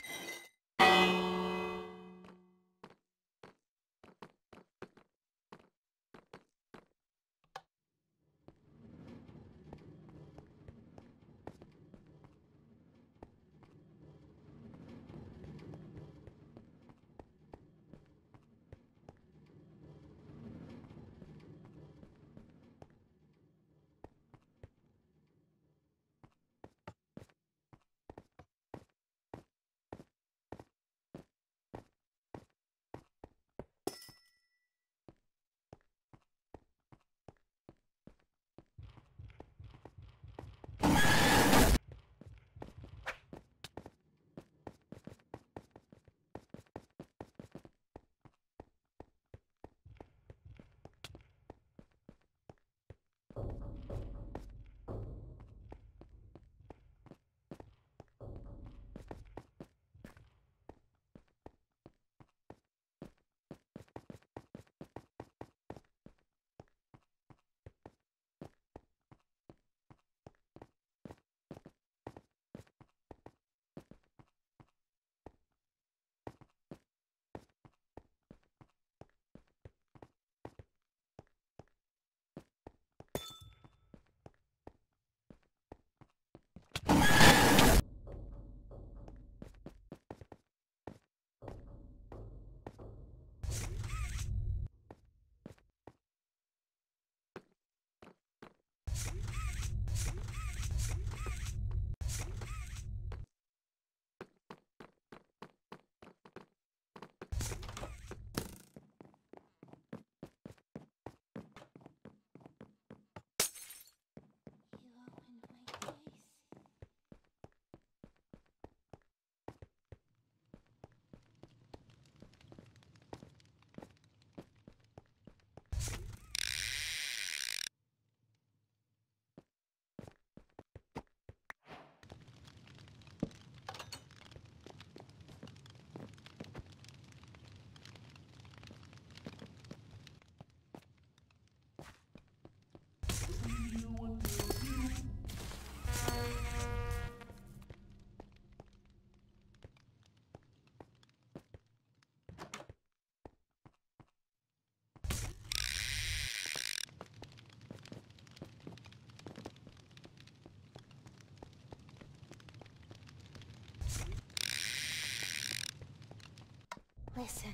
Listen,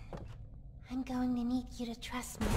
I'm going to need you to trust me.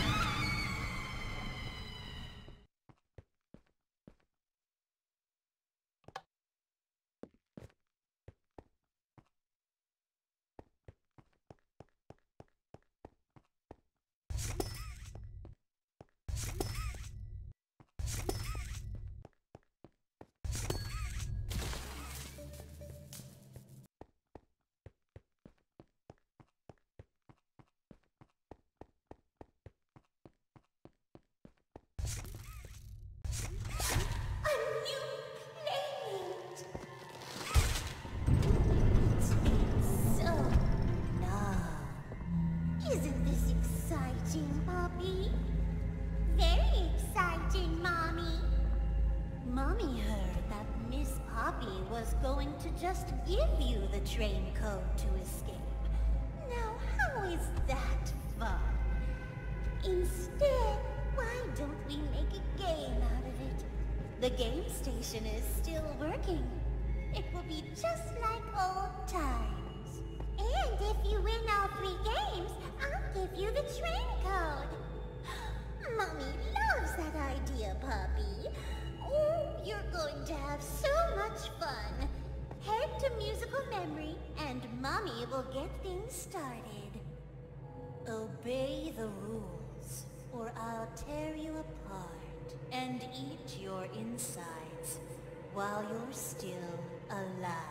Isn't this exciting, Poppy? Very exciting, Mommy. Mommy heard that Miss Poppy was going to just give you the train code to escape. Now, how is that fun? Instead, why don't we make a game out of it? The game station is still working. It will be just like old times. And if you win all 3 games, I'll give you the train code. Mommy loves that idea, Puppy. Oh, you're going to have so much fun. Head to musical memory, and Mommy will get things started. Obey the rules, or I'll tear you apart and eat your insides while you're still alive.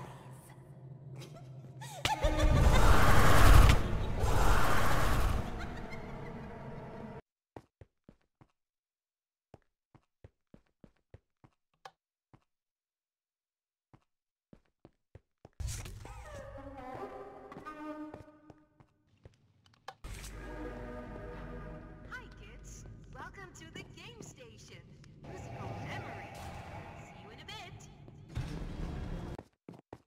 Hi kids, welcome to the game station. Musical memory. See you in a bit.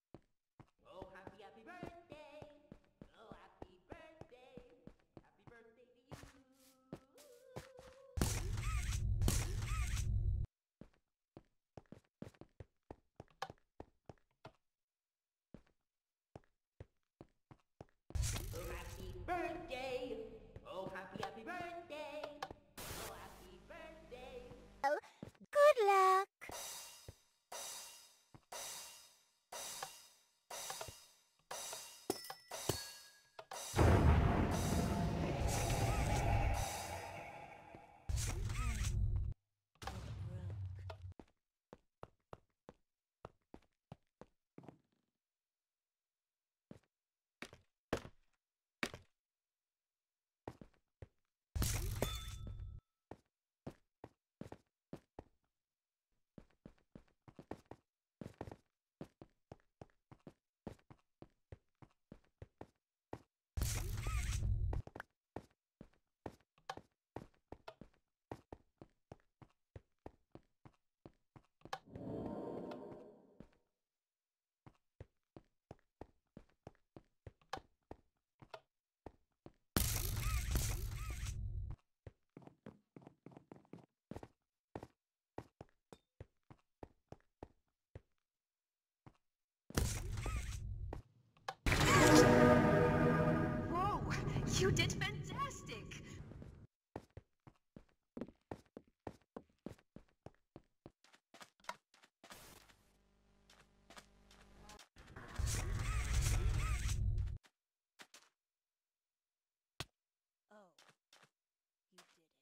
birthday! Oh, happy, happy birthday! Oh, happy birthday! Oh, good luck. Whoa! You did fantastic! Oh, you did it.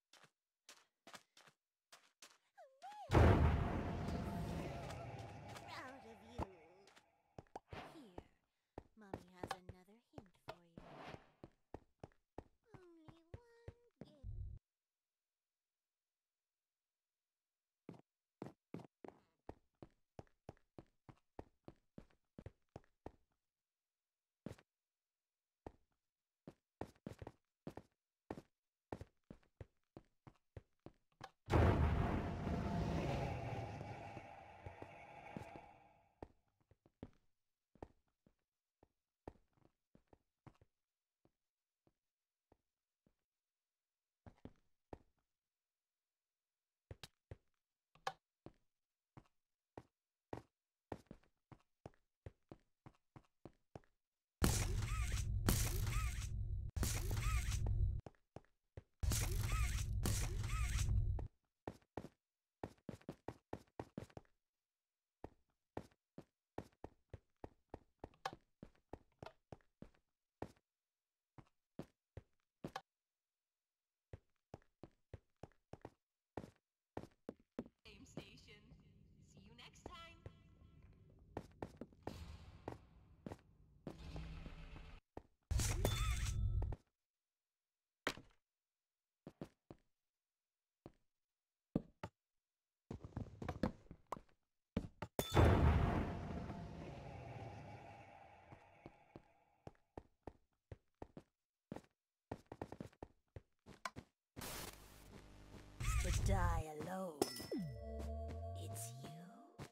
Proud of you. Here, Mommy has another hint for you. Only one game. Game Station. See you next time. To die alone. It's you?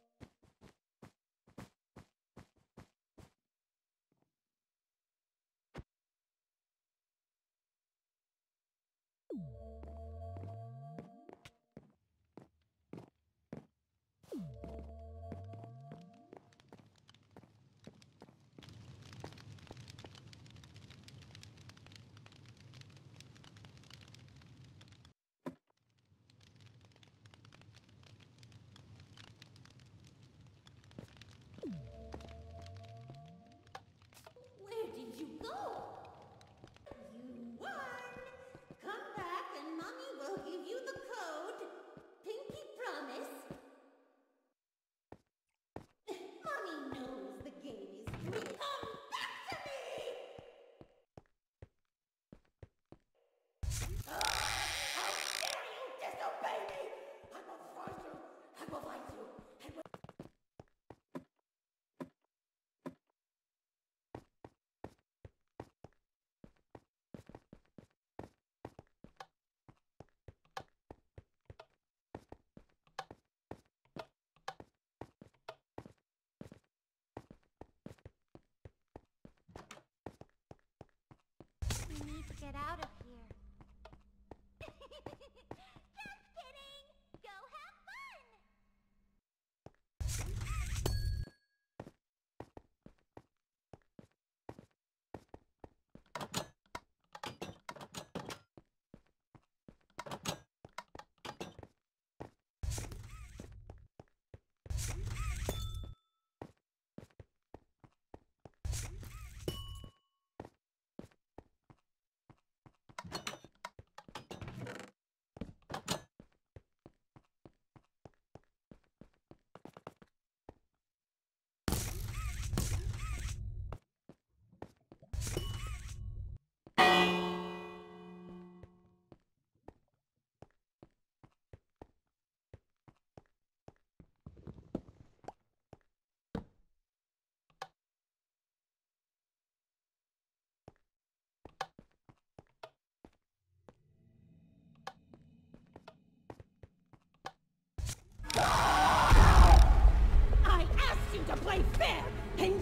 Where did you go? You won! Come back and Mommy will give you the code. Pinky promise. Mommy knows the game is free. Come back to me! How dare you disobey me! I will find you! I will find you! I will... We need to get out of here. Just kidding! Go have fun!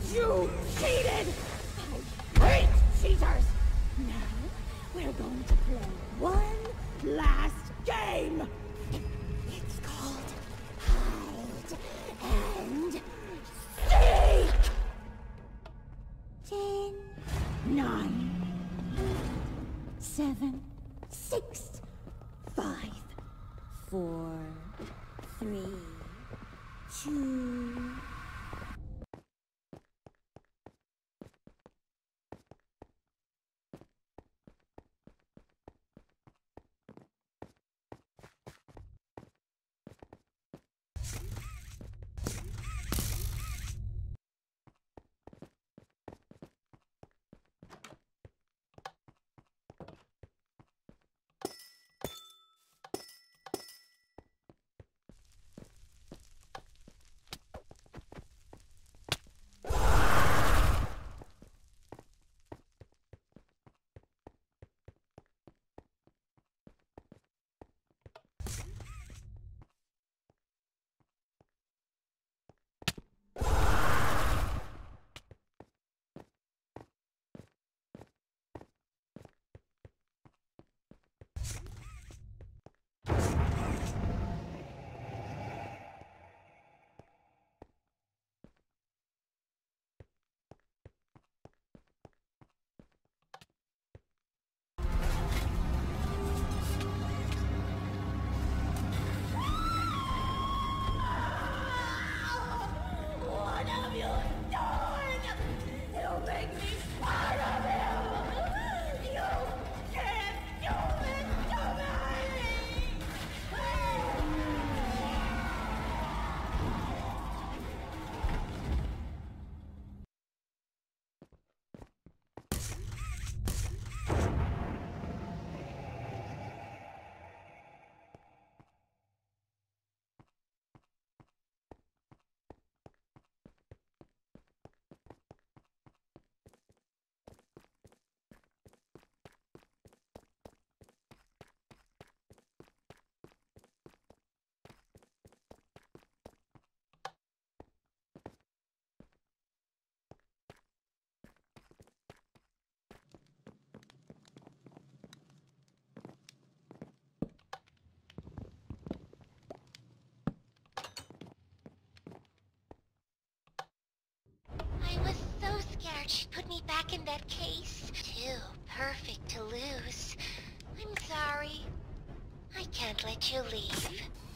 You cheated! I hate cheaters! Now, we're going to play one last game! It's called Hide and Seek! 10, 9, 8, 7, 6, 5, 4, 3, 2... I was so scared she'd put me back in that case. Too perfect to lose. I'm sorry. I can't let you leave.